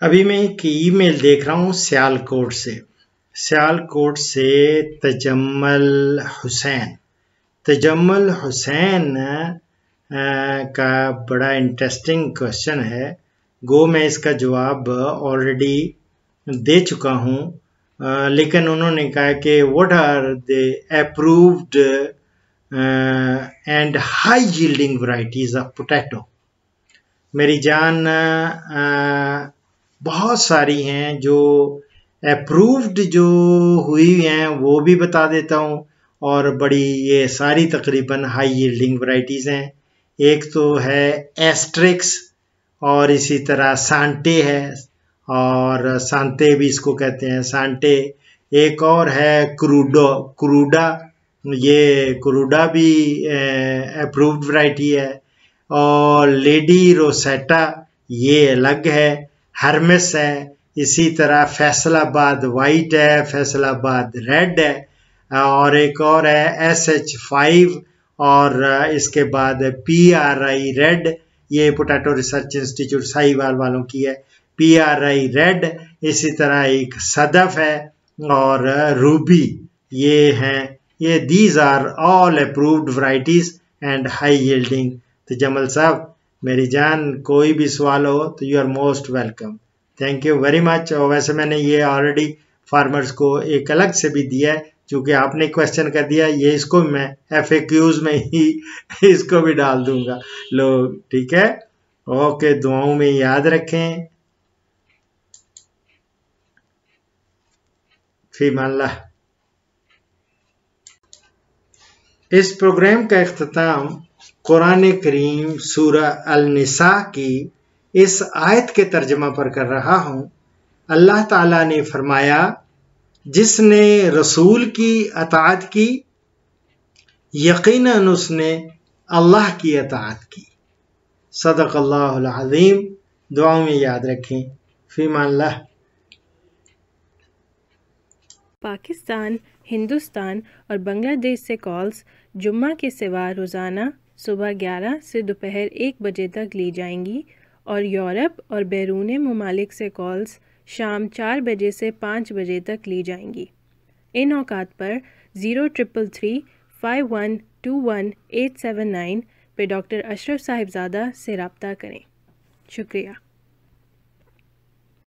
अभी मैं एक ईमेल देख रहा हूँ सियालकोट से तजम्मल हुसैन का बड़ा इंटरेस्टिंग क्वेश्चन है। मैं इसका जवाब ऑलरेडी दे चुका हूँ, लेकिन उन्होंने कहा कि what are the approved and high yielding varieties of potato. मेरी जान, बहुत सारी हैं जो अप्रूव्ड जो हुई हैं वो भी बता देता हूँ, और बड़ी ये सारी तकरीबन हाई यील्डिंग वैरायटीज़ हैं। एक तो है एस्ट्रिक्स, और इसी तरह सांटे है, और सांते भी इसको कहते हैं, सांटे। एक और है क्रूडा, ये क्रूडा भी अप्रूव्ड वैरायटी है। और लेडी रोसेटा ये अलग है, हरमिस है। इसी तरह फैसलाबाद वाइट है, फैसलाबाद रेड है, और एक और है SH5, और इसके बाद PRI रेड। ये पोटैटो रिसर्च इंस्टीट्यूट साहिवाल वालों की है, PRI रेड। इसी तरह एक सदफ है और रूबी, ये हैं। ये these are all approved varieties and high yielding. तो जमल साहब, मेरी जान, कोई भी सवाल हो तो you are most welcome. Thank you very much. और वैसे मैंने ये ऑलरेडी फार्मर्स को एक अलग से भी दिया है, चूँकि आपने क्वेश्चन कर दिया, ये इसको मैं FAQs में ही इसको भी डाल दूंगा। लो, ठीक है, ओके, दुआओं में याद रखें। फीमाल्लाह। इस प्रोग्राम का इख्तिताम कुरान करीम सूरह अल-निसा की इस आयत के तर्जमा पर कर रहा हूँ। अल्लाह ताला ने फरमाया, जिसने रसूल की अताअत की, यकीनन उसने अल्लाह की अताअत की। सदक़ल्लाहुल अज़ीम। दुआओं में याद रखें। फीमाल्लाह। पाकिस्तान, हिंदुस्तान और बांग्लादेश से कॉल्स जुम्मा के सिवा रोज़ाना सुबह 11 से दोपहर 1 बजे तक ली जाएंगी, और यूरोप और बैरून ममालिक से कॉल्स शाम 4 बजे से 5 बजे तक ली जाएंगी। इन औकात पर 0333 5121 879 पे डॉक्टर अशरफ साहिबजादा से रब्ता करें। शुक्रिया।